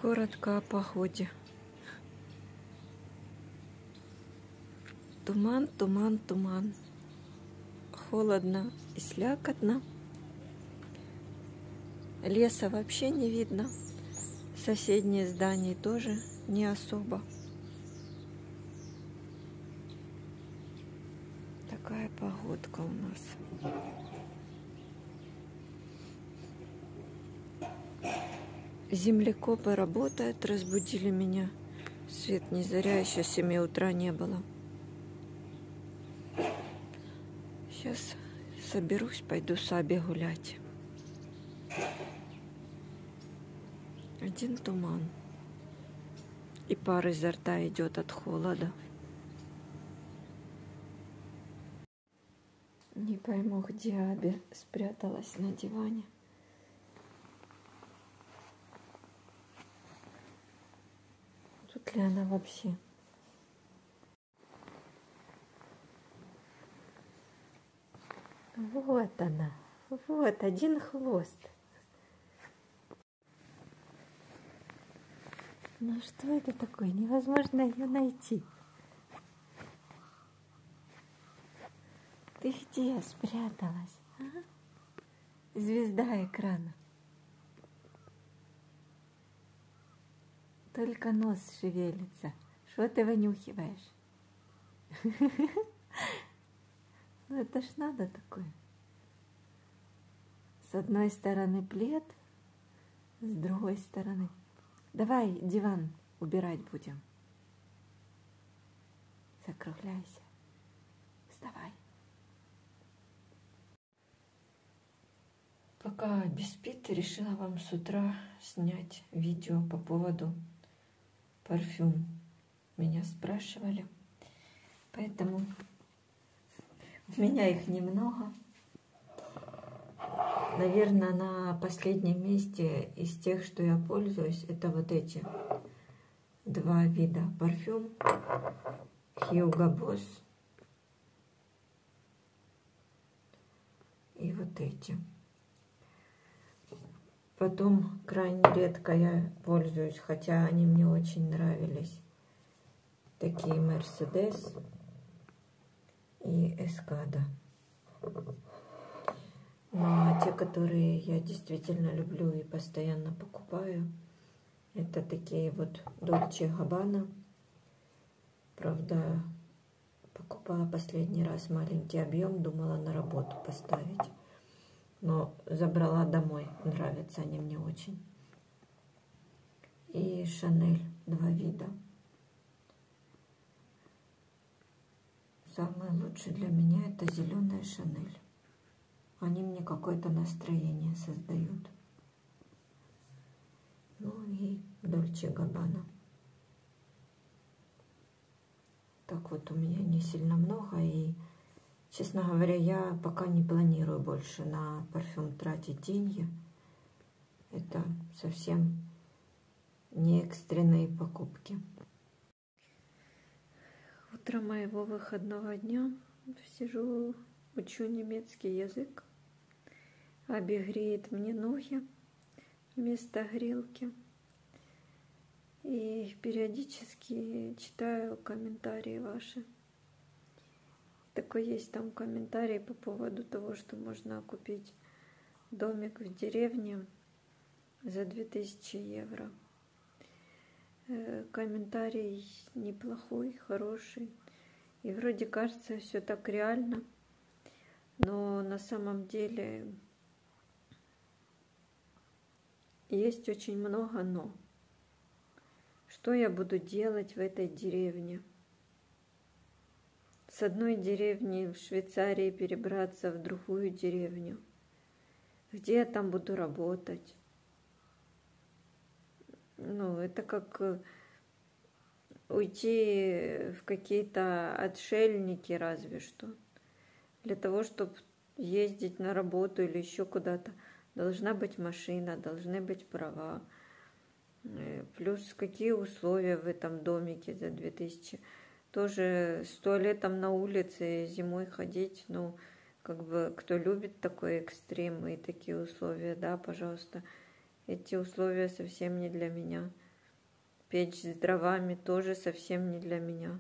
Коротко о погоде. Туман, туман, туман. Холодно и слякотно. Леса вообще не видно. Соседние здания тоже не особо. Такая погодка у нас. Землекопы работают, разбудили меня. Свет не заря, еще 7 утра не было. Сейчас соберусь, пойду с Аби гулять. Один туман. И пар изо рта идет от холода. Не пойму, где Аби спряталась на диване. Тут ли она вообще? Вот она. Вот один хвост. Ну что это такое? Невозможно ее найти. Ты где спряталась? А? Звезда экрана. Только нос шевелится. Что ты вынюхиваешь? Ну это ж надо такое. С одной стороны плед, с другой стороны. Давай диван убирать будем. Закругляйся. Вставай. Пока Аби спит, решила вам с утра снять видео по поводу парфюм. Меня спрашивали. Поэтому у меня их немного. Наверное, на последнем месте из тех, что я пользуюсь, это вот эти два вида парфюм. Hugo Boss. И вот эти. Потом крайне редко я пользуюсь, хотя они мне очень нравились. Такие Mercedes и Escada. Ну а те, которые я действительно люблю и постоянно покупаю, это такие вот Dolce & Gabbana. Правда, покупала последний раз маленький объем, думала на работу поставить. Но забрала домой, нравятся они мне очень. И Chanel, два вида. Самый лучший для меня это зеленая Chanel. Они мне какое-то настроение создают. Ну и Dolce & Gabbana. Так вот, у меня не сильно много. И, честно говоря, я пока не планирую больше на парфюм тратить деньги. Это совсем не экстренные покупки. Утро моего выходного дня. Сижу, учу немецкий язык. Аби греет мне ноги вместо грелки. И периодически читаю комментарии ваши. Такой есть там комментарий по поводу того, что можно купить домик в деревне за 2000 евро. Комментарий неплохой, хороший. И вроде кажется, все так реально. Но на самом деле есть очень много «но». Что я буду делать в этой деревне? С одной деревни в Швейцарии перебраться в другую деревню. Где я там буду работать? Ну, это как уйти в какие-то отшельники разве что. Для того, чтобы ездить на работу или еще куда-то, должна быть машина, должны быть права. Плюс какие условия в этом домике за 2000. Тоже с туалетом на улице зимой ходить, ну, как бы, кто любит такой экстрем и такие условия, да, пожалуйста. Эти условия совсем не для меня. Печь с дровами тоже совсем не для меня.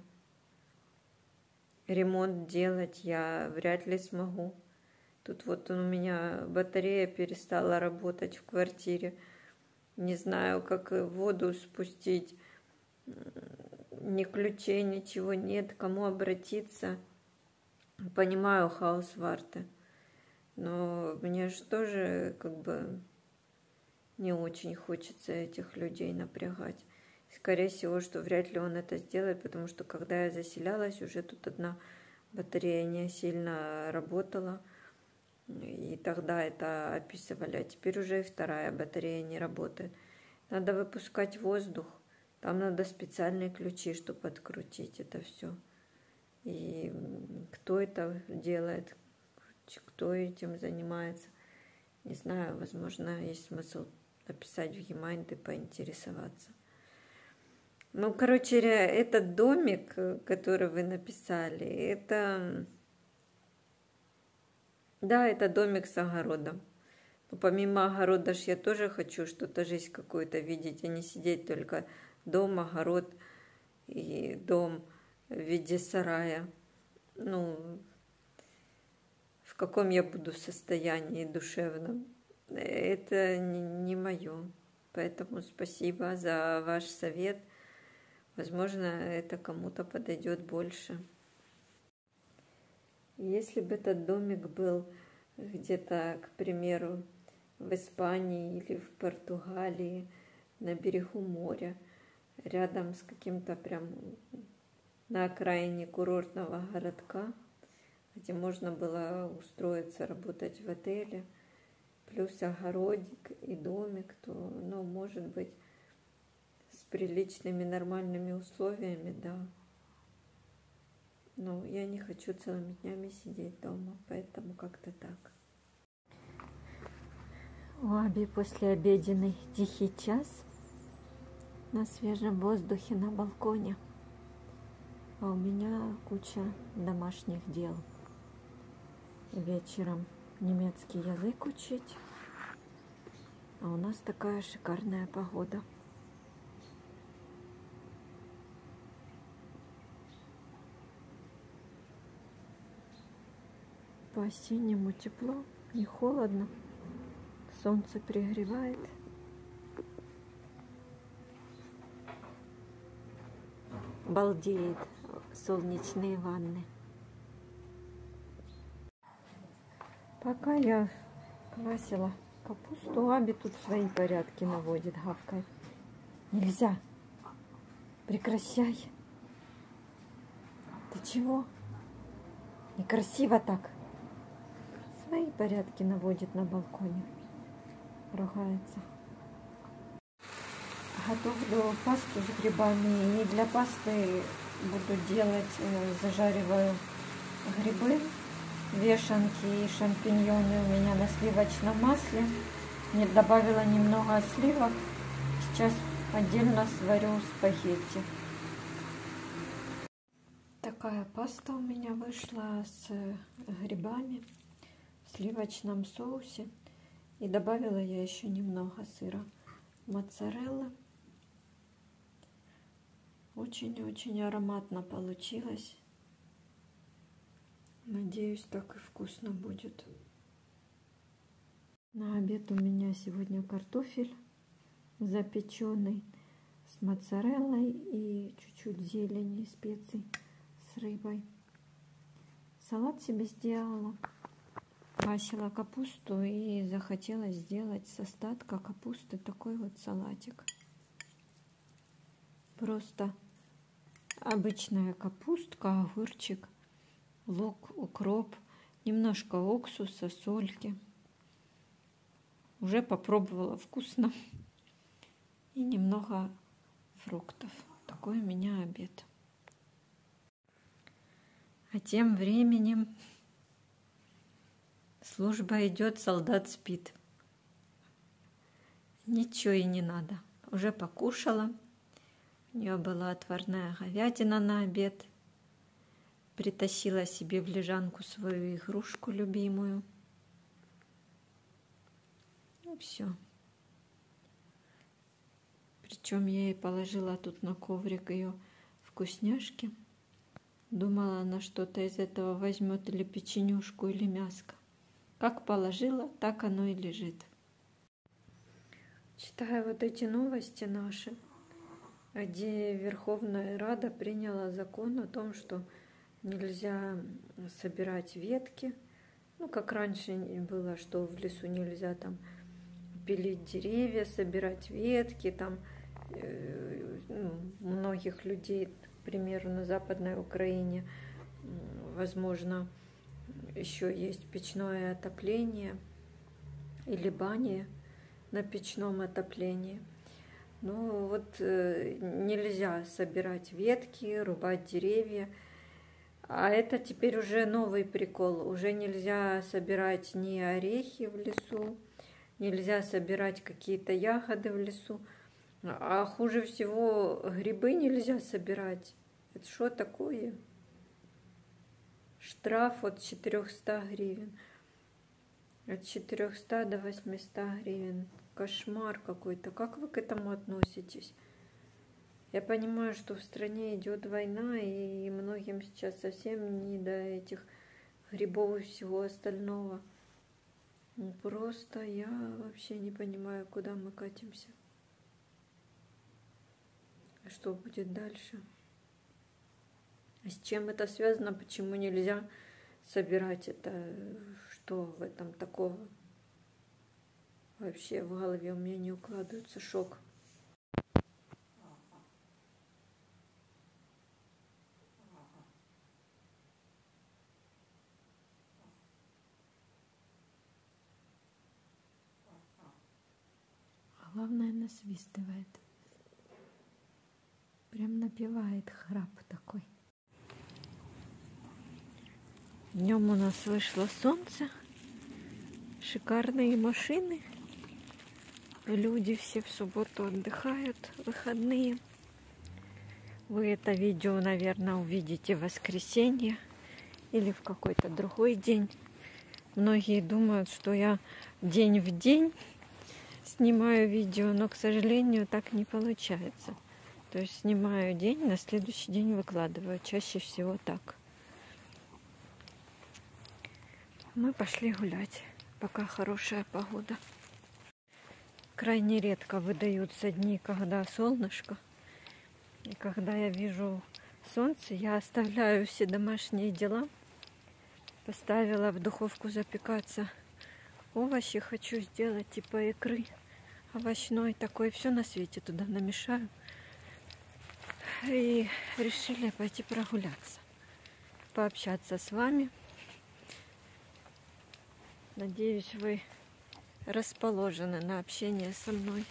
Ремонт делать я вряд ли смогу. Тут вот у меня батарея перестала работать в квартире. Не знаю, как воду спустить. Ни ключей, ничего нет. Кому обратиться? Понимаю хаусварты. Но мне же тоже как бы не очень хочется этих людей напрягать. Скорее всего, что вряд ли он это сделает, потому что когда я заселялась, уже тут одна батарея не сильно работала. И тогда это описывали, а теперь уже и вторая батарея не работает. Надо выпускать воздух, там надо специальные ключи, чтобы открутить это все. И кто это делает, кто этим занимается, не знаю, возможно, есть смысл написать в e-mind и поинтересоваться. Ну, короче, этот домик, который вы написали, это... Да, это домик с огородом. Но помимо огорода ж я тоже хочу что-то, жизнь какую-то видеть, а не сидеть только дом, огород и дом в виде сарая. Ну, в каком я буду состоянии душевном. Это не мое. Поэтому спасибо за ваш совет. Возможно, это кому-то подойдет больше. Если бы этот домик был где-то, к примеру, в Испании или в Португалии, на берегу моря, рядом с каким-то прям на окраине курортного городка, где можно было устроиться, работать в отеле, плюс огородик и домик, то, ну, может быть, с приличными, нормальными условиями, да. Но я не хочу целыми днями сидеть дома, поэтому как-то так. У Аби послеобеденный тихий час на свежем воздухе на балконе. А у меня куча домашних дел. Вечером немецкий язык учить. А у нас такая шикарная погода. По-осеннему тепло, не холодно. Солнце пригревает. Балдеет солнечные ванны. Пока я квасила капусту, Аби тут свои порядки наводит, гавкает. Нельзя. Прекращай. Ты чего? Некрасиво так. Свои порядки наводит на балконе. Ругается. Готовлю пасту с грибами. И для пасты буду делать, зажариваю грибы, вешенки и шампиньоны у меня на сливочном масле. Не добавила немного сливок. Сейчас отдельно сварю спагетти. Такая паста у меня вышла с грибами в сливочном соусе. И добавила я еще немного сыра моцарелла. Очень-очень ароматно получилось. Надеюсь, так и вкусно будет. На обед у меня сегодня картофель запеченный с моцареллой и чуть-чуть зелени и специй с рыбой. Салат себе сделала. Квасила капусту и захотела сделать с остатка капусты такой вот салатик. Просто обычная капустка, огурчик, лук, укроп, немножко уксуса, сольки. Уже попробовала, вкусно. И немного фруктов. Такой у меня обед. А тем временем служба идет, солдат спит. Ничего и не надо. Уже покушала. У нее была отварная говядина на обед. Притащила себе в лежанку свою игрушку любимую. И все. Причем я ей положила тут на коврик ее вкусняшки. Думала, она что-то из этого возьмет, или печенюшку, или мяско. Как положила, так оно и лежит. Читаю вот эти новости наши, где Верховная Рада приняла закон о том, что нельзя собирать ветки. Ну, как раньше было, что в лесу нельзя там пилить деревья, собирать ветки. Там многих людей, к примеру, на Западной Украине, возможно, еще есть печное отопление или бани на печном отоплении. Ну вот нельзя собирать ветки, рубать деревья. А это теперь уже новый прикол. Уже нельзя собирать ни орехи в лесу, нельзя собирать какие-то ягоды в лесу. А хуже всего грибы нельзя собирать. Это что такое? Штраф от 400 гривен. От 400 до 800 гривен. Кошмар какой-то. Как вы к этому относитесь? Я понимаю, что в стране идет война, и многим сейчас совсем не до этих грибов и всего остального. Ну, просто я вообще не понимаю, куда мы катимся. А что будет дальше? А с чем это связано? Почему нельзя собирать это? Что в этом такого? Вообще в голове у меня не укладывается. Шок. Главное, насвистывает. Прям напевает, храп такой. Днем у нас вышло солнце. Шикарные машины. Люди все в субботу отдыхают, выходные. Вы это видео, наверное, увидите в воскресенье или в какой-то другой день. Многие думают, что я день в день снимаю видео, но, к сожалению, так не получается. То есть снимаю день, на следующий день выкладываю. Чаще всего так. Мы пошли гулять, пока хорошая погода. Крайне редко выдаются дни, когда солнышко. И когда я вижу солнце, я оставляю все домашние дела. Поставила в духовку запекаться овощи. Хочу сделать типа икры овощной такой. Все на свете туда намешаю. И решили пойти прогуляться. Пообщаться с вами. Надеюсь, вы расположены на общение со мной.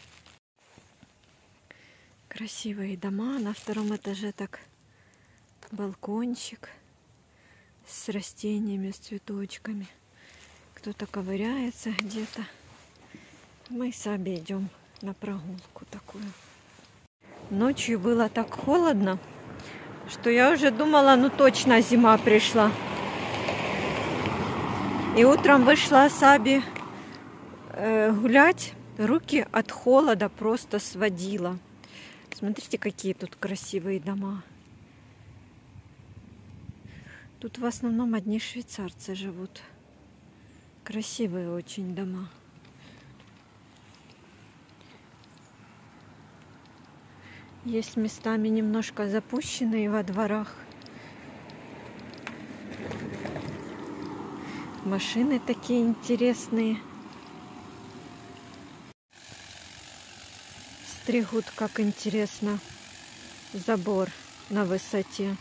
Красивые дома. На втором этаже так балкончик с растениями, с цветочками. Кто-то ковыряется где-то. Мы с Аби идем на прогулку такую. Ночью было так холодно, что я уже думала, ну точно зима пришла. И утром вышла с Аби гулять. Руки от холода просто сводила. Смотрите, какие тут красивые дома. Тут в основном одни швейцарцы живут. Красивые очень дома. Есть местами немножко запущенные во дворах. Машины такие интересные. Стригут, как интересно, забор на высоте.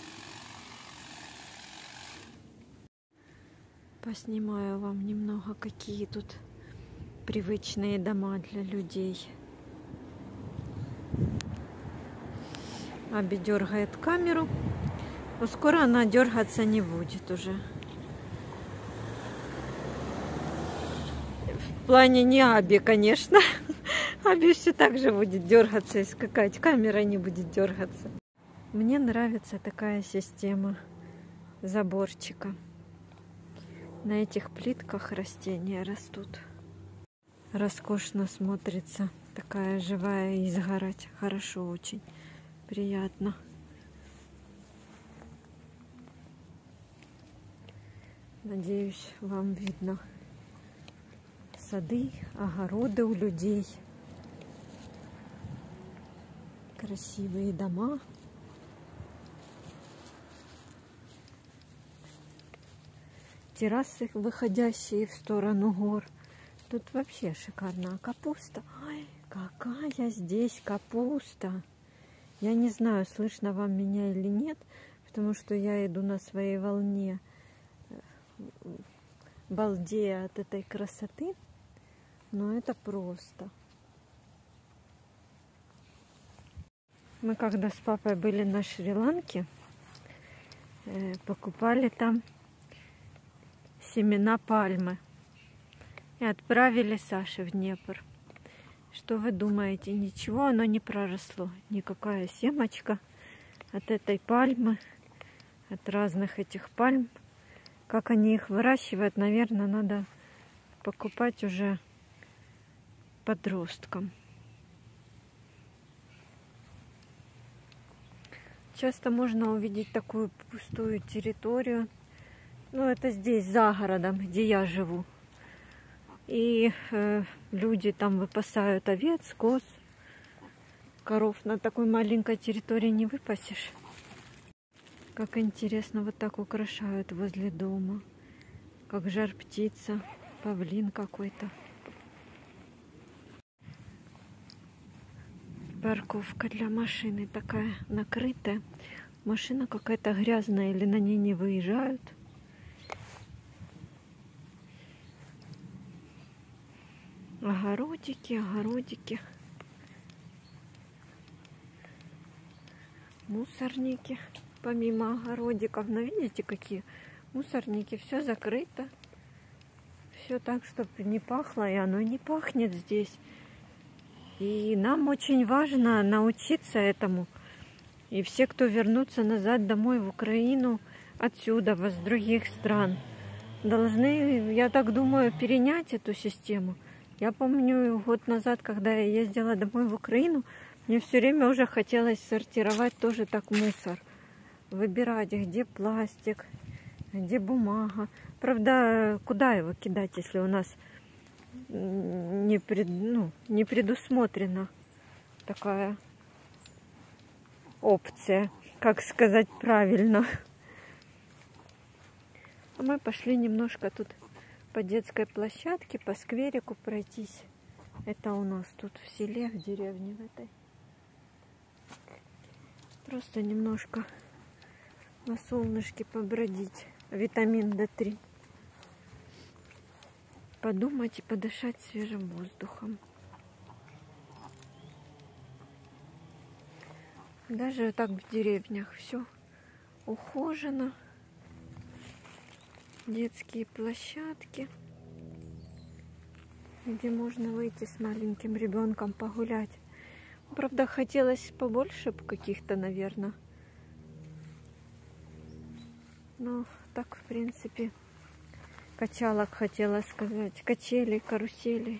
Поснимаю вам немного, какие тут привычные дома для людей. Аби дергает камеру, но скоро она дергаться не будет уже. В плане не Аби, конечно. Аби все так же будет дергаться и скакать. Камера не будет дергаться. Мне нравится такая система заборчика. На этих плитках растения растут. Роскошно смотрится Такая живая изгородь. Хорошо очень. Приятно. Надеюсь, вам видно сады, огороды у людей. Красивые дома. Террасы, выходящие в сторону гор. Тут вообще шикарная капуста. Ой, какая здесь капуста! Я не знаю, слышно вам меня или нет, потому что я иду на своей волне, балдея от этой красоты. Но это просто. Мы когда с папой были на Шри-Ланке, покупали там семена пальмы и отправили Саше в Днепр. Что вы думаете? Ничего оно не проросло. Никакая семечка от этой пальмы, от разных этих пальм. Как они их выращивают, наверное, надо покупать уже подросткам. Часто можно увидеть такую пустую территорию. Ну, это здесь, за городом, где я живу. И люди там выпасают овец, коз, коров. На такой маленькой территории не выпасешь. Как интересно, вот так украшают возле дома. Как жар-птица, павлин какой-то. Парковка для машины такая накрытая. Машина какая-то грязная, или на ней не выезжают. Огородики, огородики. Мусорники, помимо огородиков. Но видите, какие мусорники. Все закрыто. Все так, чтобы не пахло. И оно не пахнет здесь. И нам очень важно научиться этому. И все, кто вернутся назад домой в Украину, отсюда, с других стран, должны, я так думаю, перенять эту систему. Я помню, год назад, когда я ездила домой в Украину, мне все время уже хотелось сортировать тоже так мусор. Выбирать, где пластик, где бумага. Правда, куда его кидать, если у нас не предусмотрена такая опция, как сказать правильно. А мы пошли немножко тут по детской площадке, по скверику пройтись. Это у нас тут в селе, в деревне в этой. Просто немножко на солнышке побродить. Витамин D3. Подумать и подышать свежим воздухом. Даже так в деревнях все ухожено. Детские площадки, где можно выйти с маленьким ребенком погулять. Правда, хотелось побольше каких-то, наверное. Но так, в принципе, качалок хотела сказать. Качели, карусели.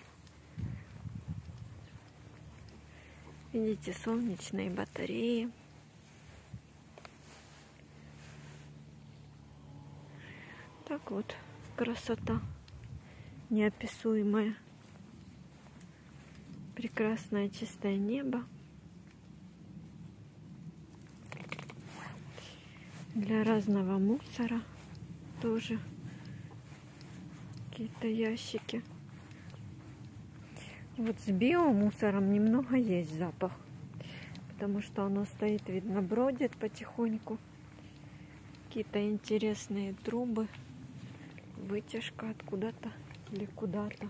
Видите, солнечные батареи. Так вот, красота неописуемая. Прекрасное чистое небо. Для разного мусора тоже какие-то ящики. Вот с биомусором немного есть запах, потому что оно стоит, видно, бродит потихоньку. Какие-то интересные трубы, вытяжка откуда-то или куда-то.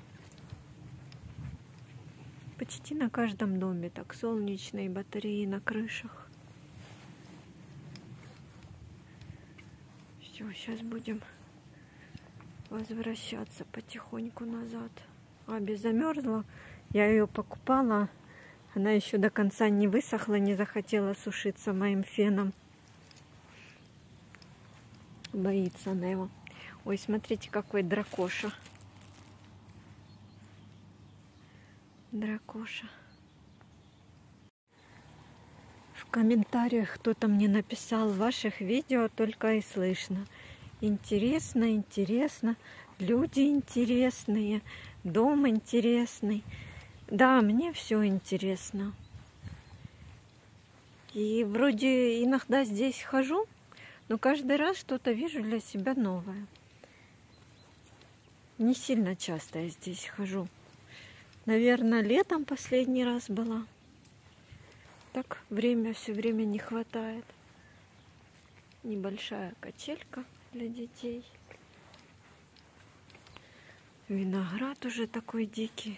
Почти на каждом доме так солнечные батареи на крышах. Все, сейчас будем возвращаться потихоньку назад. Аби замерзла. Я ее покупала. Она еще до конца не высохла, не захотела сушиться моим феном. Боится она его. Ой, смотрите, какой дракоша. Дракоша. комментариях кто-то мне написал: ваших видео только и слышно. Интересно, интересно, люди интересные, дом интересный. Да, мне все интересно. И вроде иногда здесь хожу, но каждый раз что-то вижу для себя новое. Не сильно часто я здесь хожу. Наверное, летом последний раз была. Так все время не хватает. Небольшая качелька для детей. Виноград уже такой дикий.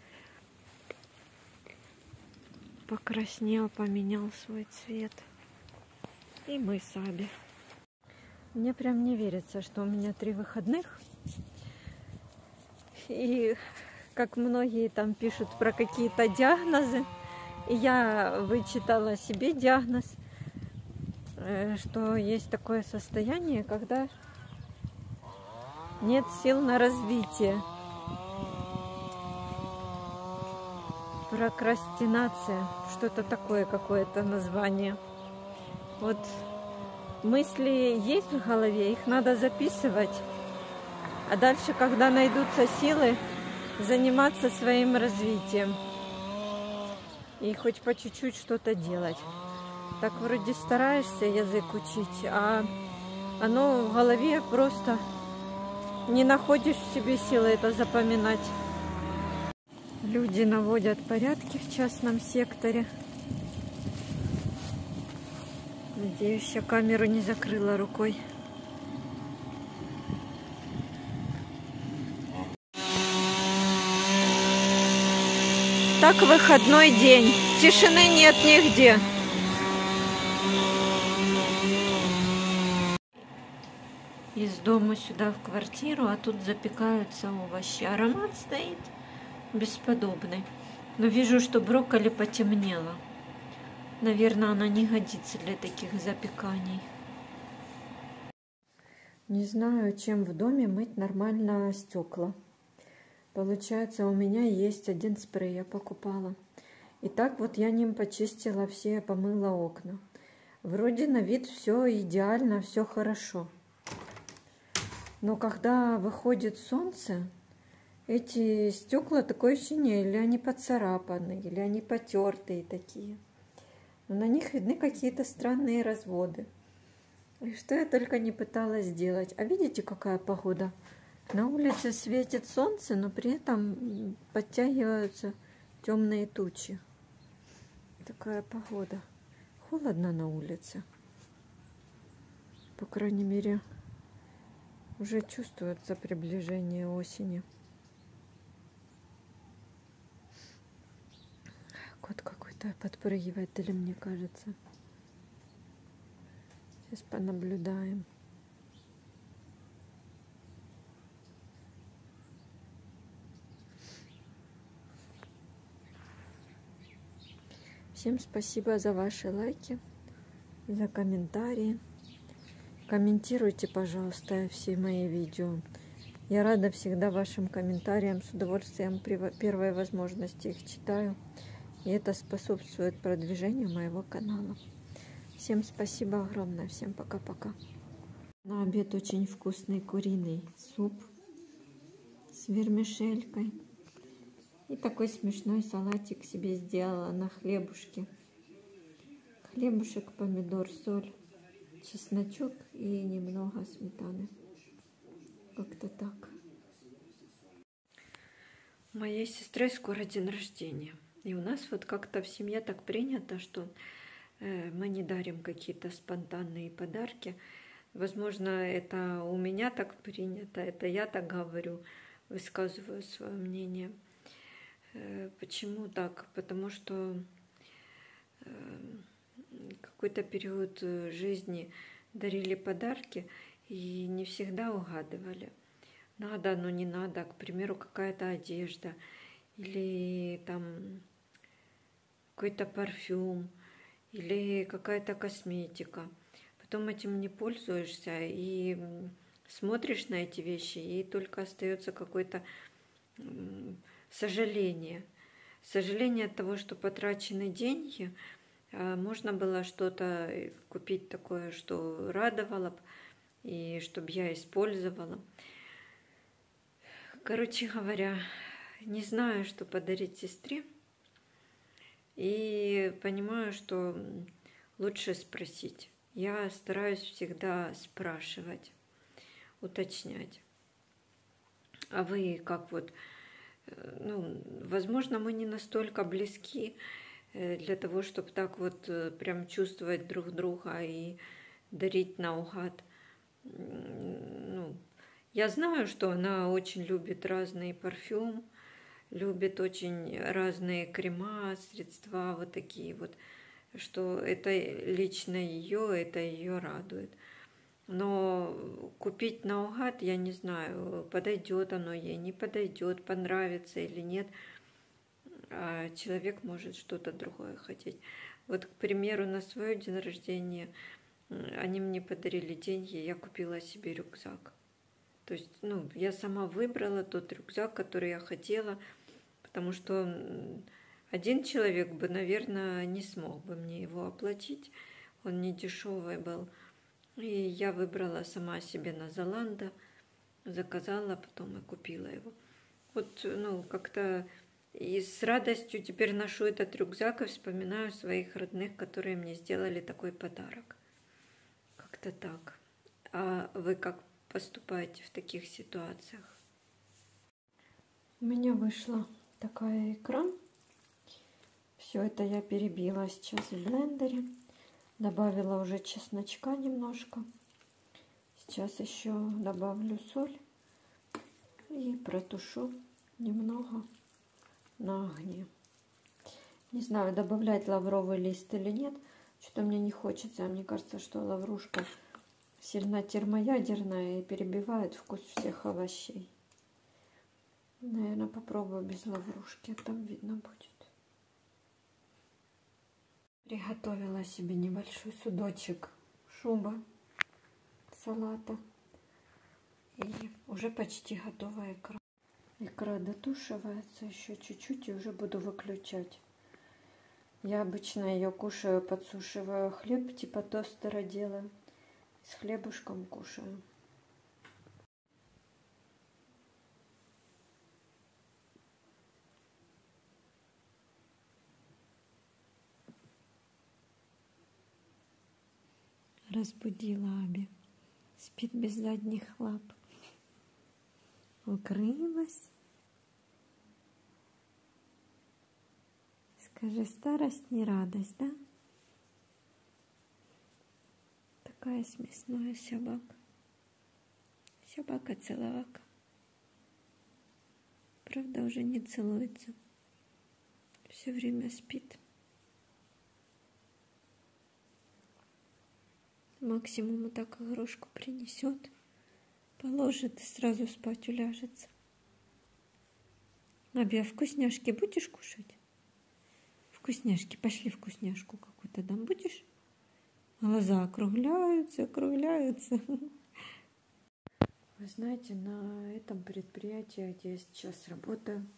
Покраснел, поменял свой цвет. И мы саби. Мне прям не верится, что у меня 3 выходных. И как многие там пишут про какие-то диагнозы, и я вычитала себе диагноз, что есть такое состояние, когда нет сил на развитие. Прокрастинация, что-то такое, какое-то название. Вот мысли есть в голове, их надо записывать. А дальше, когда найдутся силы, заниматься своим развитием. И хоть по чуть-чуть что-то делать. Так вроде стараешься язык учить, а оно в голове просто не находишь в себе силы это запоминать. Люди наводят порядки в частном секторе. Надеюсь, я камеру не закрыла рукой. Так выходной день. Тишины нет нигде. Из дома сюда в квартиру, а тут запекаются овощи. Аромат стоит бесподобный. Но вижу, что брокколи потемнело. Наверное, она не годится для таких запеканий. Не знаю, чем в доме мыть нормально стекла. Получается, у меня есть один спрей, я покупала. И так вот я ним почистила все, помыла окна. Вроде на вид все идеально, все хорошо. Но когда выходит солнце, эти стекла, такое ощущение, или они поцарапаны, или они потертые такие. Но на них видны какие-то странные разводы. И что я только не пыталась сделать. А видите, какая погода? На улице светит солнце, но при этом подтягиваются темные тучи. Такая погода. Холодно на улице. По крайней мере, уже чувствуется приближение осени. Кот какой-то подпрыгивает, или мне кажется. Сейчас понаблюдаем. Всем спасибо за ваши лайки, за комментарии. Комментируйте, пожалуйста, все мои видео. Я рада всегда вашим комментариям, с удовольствием при первой возможности их читаю. И это способствует продвижению моего канала. Всем спасибо огромное, всем пока-пока. На обед очень вкусный куриный суп с вермишелькой. И такой смешной салатик себе сделала на хлебушке. Хлебушек, помидор, соль, чесночок и немного сметаны. Как-то так. У моей сестры скоро день рождения. И у нас вот как-то в семье так принято, что мы не дарим какие-то спонтанные подарки. Возможно, это у меня так принято, это я так говорю, высказываю свое мнение. Почему так? Потому что какой-то период жизни дарили подарки и не всегда угадывали. Надо, но не надо. К примеру, какая-то одежда или там какой-то парфюм или какая-то косметика. Потом этим не пользуешься и смотришь на эти вещи, и только остается какое-то сожаление. Сожаление от того, что потрачены деньги, Можно было что-то купить такое, что радовало бы, и чтобы я использовала. Короче говоря, не знаю, что подарить сестре. И понимаю, что лучше спросить. Я стараюсь всегда спрашивать, уточнять. А вы как вот? Ну, возможно, мы не настолько близки для того, чтобы так вот прям чувствовать друг друга и дарить наугад. Ну, я знаю, что она очень любит разные парфюм, любит очень разные крема, средства вот такие вот, что это лично ее, это ее радует. Но купить наугад, я не знаю, подойдет оно ей, не подойдет, понравится или нет. А человек может что-то другое хотеть. Вот, к примеру, на свой день рождения они мне подарили деньги, я купила себе рюкзак. То есть, ну, я сама выбрала тот рюкзак, который я хотела, потому что один человек бы, наверное, не смог бы мне его оплатить. Он не дешевый был. И я выбрала сама себе на Zalando, заказала, потом и купила его. Вот, ну, как-то и с радостью теперь ношу этот рюкзак и вспоминаю своих родных, которые мне сделали такой подарок. Как-то так. А вы как поступаете в таких ситуациях? У меня вышла такая икра. Все это я перебила сейчас в блендере. Добавила уже чесночка немножко. Сейчас еще добавлю соль и протушу немного на огне. Не знаю, добавлять лавровый лист или нет. Что-то мне не хочется. Мне кажется, что лаврушка сильно термоядерная и перебивает вкус всех овощей. Наверное, попробую без лаврушки, а там видно будет. Приготовила себе небольшой судочек шуба салата. И уже почти готова икра. Икра дотушивается еще чуть-чуть и уже буду выключать. Я обычно ее кушаю, подсушиваю хлеб, типа тостера делаю. С хлебушком кушаю. Разбудила Аби. Спит без задних лап. Укрылась. Скажи, старость не радость, да? Такая смешная собака. Собака-целовака. Правда, уже не целуется. Все время спит. Максимум так игрушку принесет, положит и сразу спать уляжется. Аби, а вкусняшки будешь кушать? Вкусняшки, пошли вкусняшку какую-то дам, будешь? Глаза округляются, округляются. Вы знаете, на этом предприятии, где я сейчас работаю,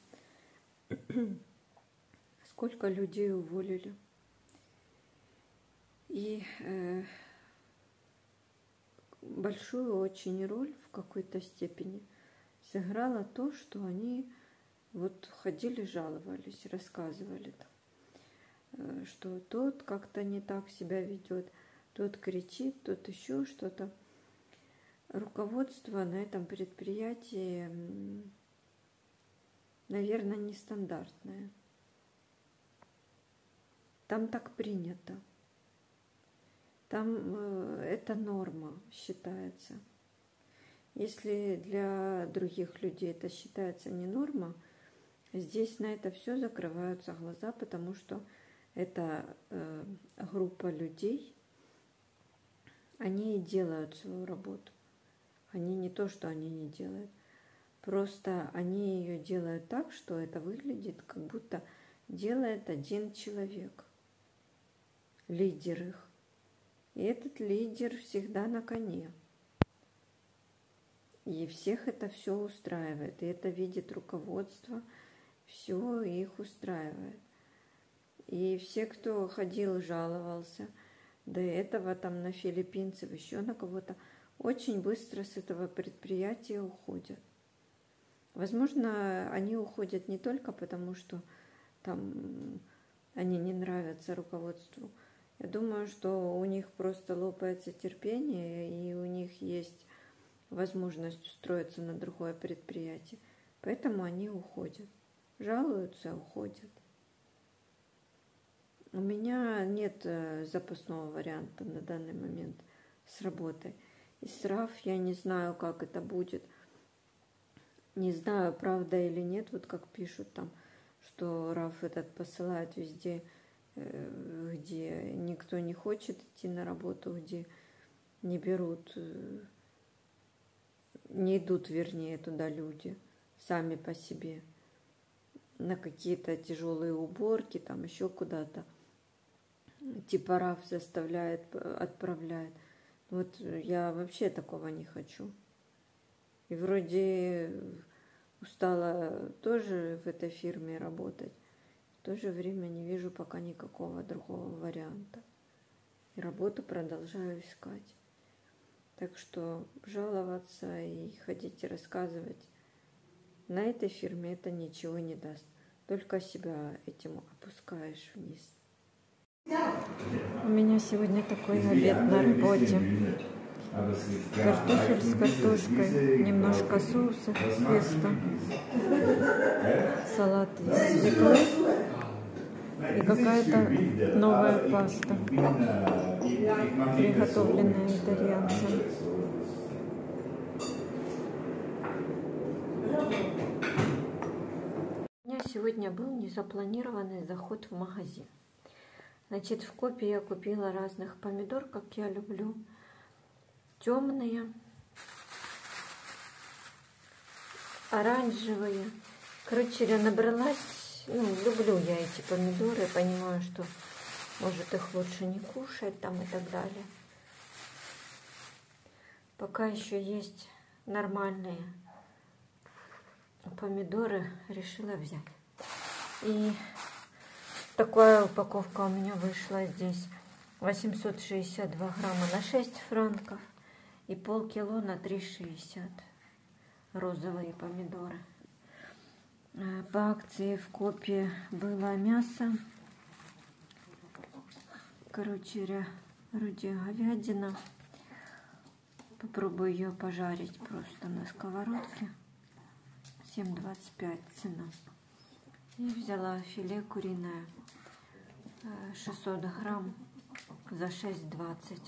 сколько людей уволили. И большую очень роль в какой-то степени сыграло то, что они вот ходили, жаловались, рассказывали, что тот как-то не так себя ведет, тот кричит, тот еще что-то. Руководство на этом предприятии, наверное, нестандартное. Там так принято. Там это норма считается. Если для других людей это считается не норма, здесь на это все закрываются глаза, потому что это группа людей, они и делают свою работу. Они не то, что они не делают. Просто они ее делают так, что это выглядит, как будто делает один человек. Лидер их. И этот лидер всегда на коне. И всех это все устраивает. И это видит руководство. Все их устраивает. И все, кто ходил, жаловался, до этого там на филиппинцев, еще на кого-то, очень быстро с этого предприятия уходят. Возможно, они уходят не только потому, что там они не нравятся руководству. Я думаю, что у них просто лопается терпение, и у них есть возможность устроиться на другое предприятие. Поэтому они уходят. Жалуются, уходят. У меня нет запасного варианта на данный момент с работой. И с РАФ я не знаю, как это будет. Не знаю, правда или нет, вот как пишут там, что РАФ этот посылает везде, где никто не хочет идти на работу, где не берут, не идут, вернее, туда люди сами по себе на какие-то тяжелые уборки, там еще куда-то. Типа РАФ заставляет, отправляет. Вот я вообще такого не хочу. И вроде устала тоже в этой фирме работать. В то же время не вижу пока никакого другого варианта. И работу продолжаю искать. Так что жаловаться и ходить и рассказывать на этой фирме это ничего не даст. Только себя этим опускаешь вниз. У меня сегодня такой обед на работе. Картофель с картошкой, немножко соуса, песто, салат из свеклы и какая-то новая паста, приготовленная итальянцем. У меня сегодня был незапланированный заход в магазин. Значит, в Копе я купила разных помидор, как я люблю. Темные, оранжевые. Короче, я набралась. Люблю я эти помидоры. Понимаю, что может их лучше не кушать там и так далее. Пока еще есть нормальные помидоры, решила взять. И такая упаковка у меня вышла здесь. 862 грамма на 6 франков. И полкило на 3,60. Розовые помидоры. По акции в Копе было мясо. Короче, вроде говядина. Попробую ее пожарить просто на сковородке. 7,25 цена. И взяла филе куриное 600 грамм за 6,20.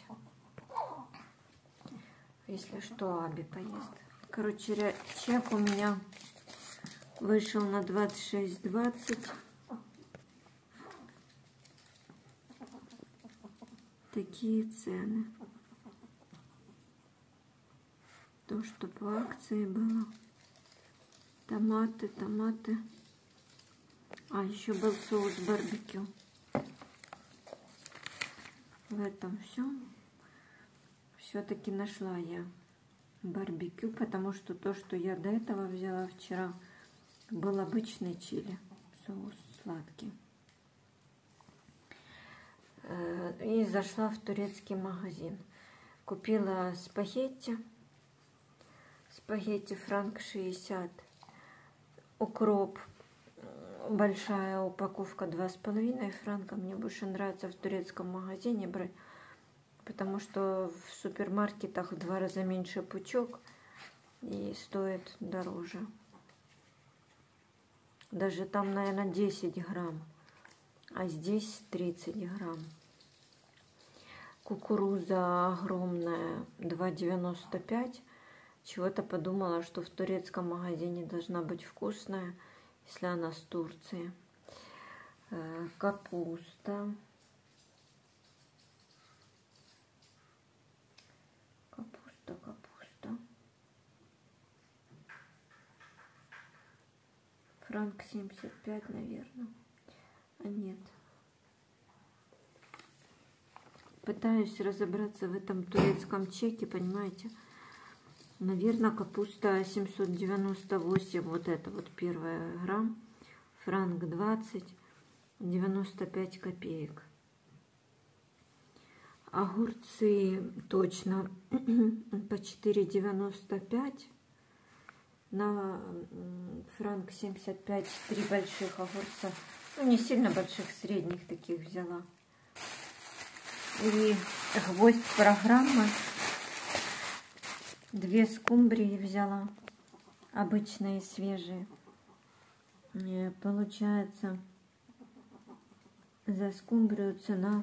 Если что, Аби поест. Короче, чек у меня вышел на 26,20. Такие цены. То, что по акции было. Томаты. А, еще был соус барбекю. В этом все. Все-таки нашла я барбекю, потому что то, что я до этого взяла вчера, был обычный чили. Соус сладкий. И зашла в турецкий магазин. Купила спагетти. Спагетти франк 60. Укроп. Большая упаковка 2,5 франка. Мне больше нравится в турецком магазине брать, потому что в супермаркетах в 2 раза меньше пучок и стоит дороже. Даже там, наверное, 10 грамм, а здесь 30 грамм. Кукуруза огромная, 2,95. Чего-то подумала, что в турецком магазине должна быть вкусная, если она с Турции. Капуста. Франк 75, наверное. А нет. Пытаюсь разобраться в этом турецком чеке, понимаете? Наверное, капуста 798, вот это вот первая грамм. Франк 20. 95 копеек. Огурцы точно по 4,95. На франк 75 3 больших огурца. Ну, не сильно больших, средних таких взяла. И гвоздь программы. 2 скумбрии взяла. Обычные, свежие. И получается, за скумбрию цена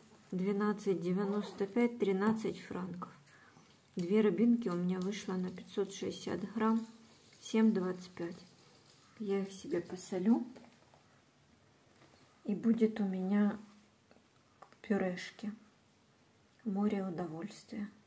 12,95, 13 франков. 2 рыбинки у меня вышло на 560 грамм, 7,25. Я их себе посолю. И будет у меня пюрешки. Море удовольствия.